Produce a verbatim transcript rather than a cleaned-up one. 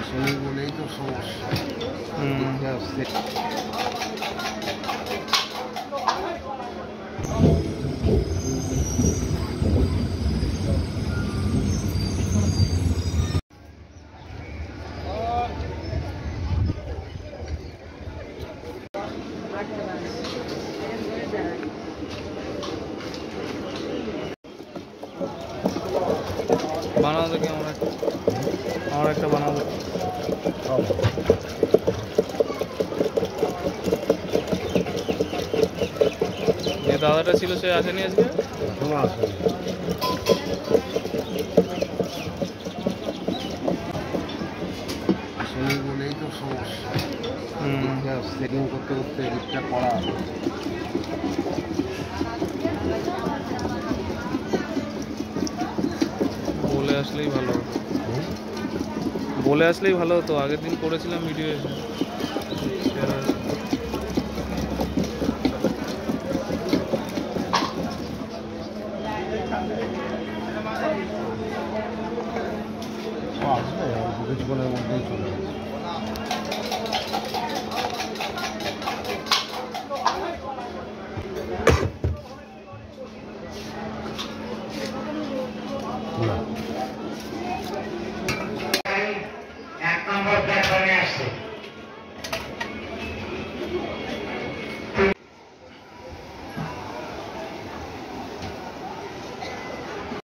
আসলে বলেই তো সমস্যা। বানাও দেখি আমরা আমার একটা বানাবো। যে দাদাটা ছিল সে আসেনি আজকে? এখনো আসেনি। আসেনি বলেই তো সমস্যা। সেটিং করতে করতে এডিটটা করা বলে আসলেই ভালো হতো, বলে আসলেই ভালো হতো। আগের দিন করেছিলাম ভিডিও এসে। আসবে কিছুক্ষণের মধ্যেই চলে আসবে।